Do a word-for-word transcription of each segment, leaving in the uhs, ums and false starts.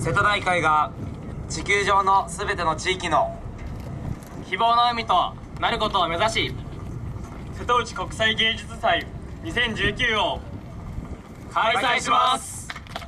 瀬戸内海が地球上のすべての地域の希望の海となることを目指し、 瀬戸内国際芸術祭にせんじゅうきゅうを開催します。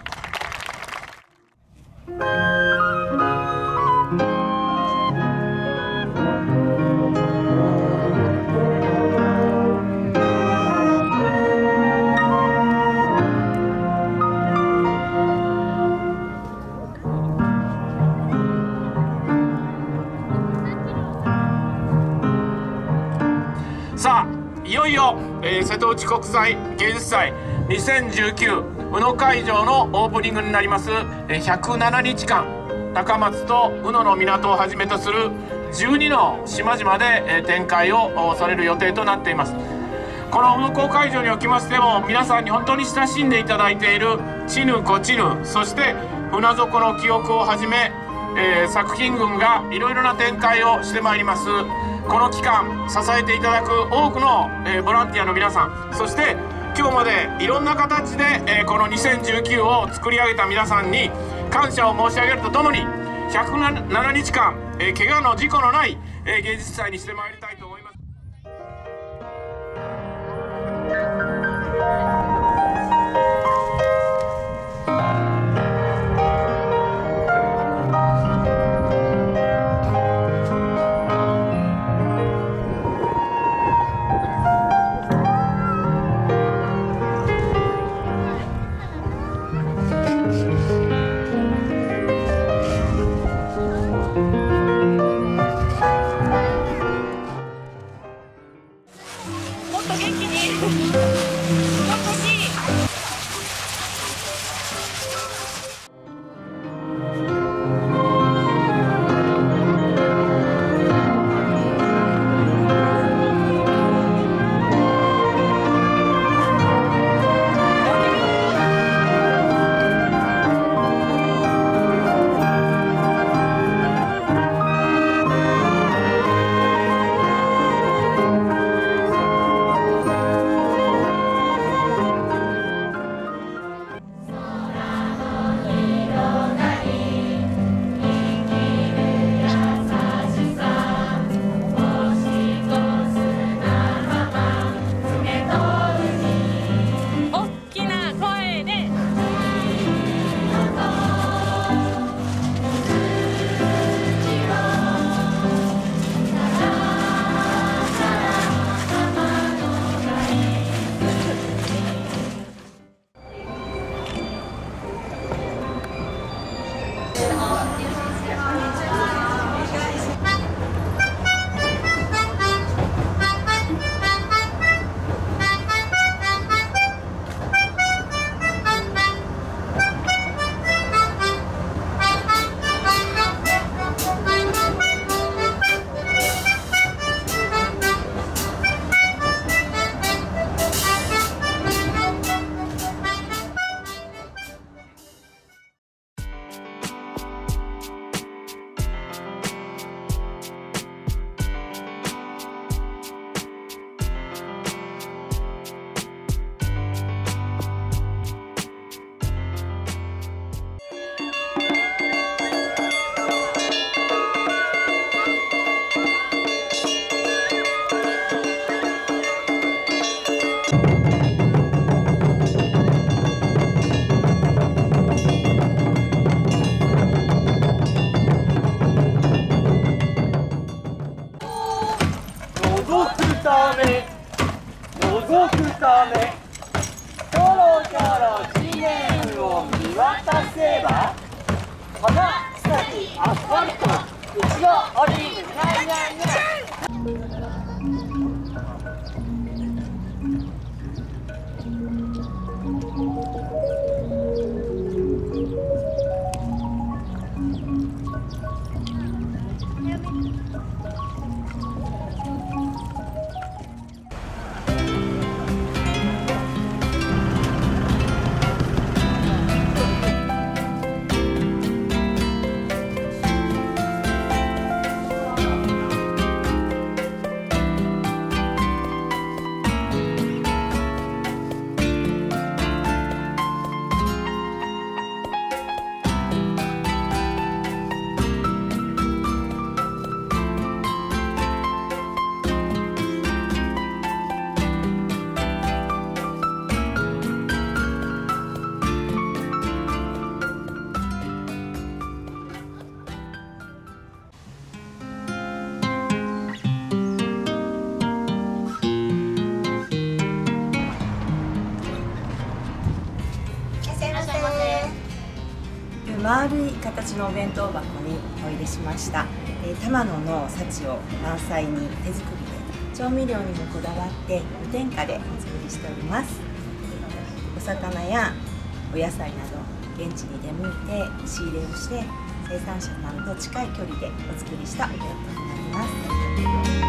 さあ、いよいよ、えー、瀬戸内国際芸術祭にせんじゅうきゅう宇野会場のオープニングになります。えー、ひゃくななにちかん高松と宇野の港をはじめとするじゅうにの島々で、えー、展開をされる予定となっています。この宇野港会場におきましても、皆さんに本当に親しんでいただいているチヌコチヌ、そして船底の記憶をはじめ、えー、作品群がいろいろな展開をしてまいります。この期間支えていただく多くの、えー、ボランティアの皆さん、そして今日までいろんな形で、えー、このにせんじゅうきゅうを作り上げた皆さんに感謝を申し上げるとともに、ひゃくななにちかん、えー、怪我の事故のない、えー、芸術祭にしてまいりたいと思います。 ため覗くためキョロキョロ地面を見渡せば花咲アスファルトいちごオリーブニャンニャンニャン丸い形のお弁当箱にお入れしました。えー、玉野の幸を満載に手作りで、調味料にもこだわって無添加でお作りしております。お魚やお野菜など現地に出向いて仕入れをして、生産者さんと近い距離でお作りしたお弁当になります。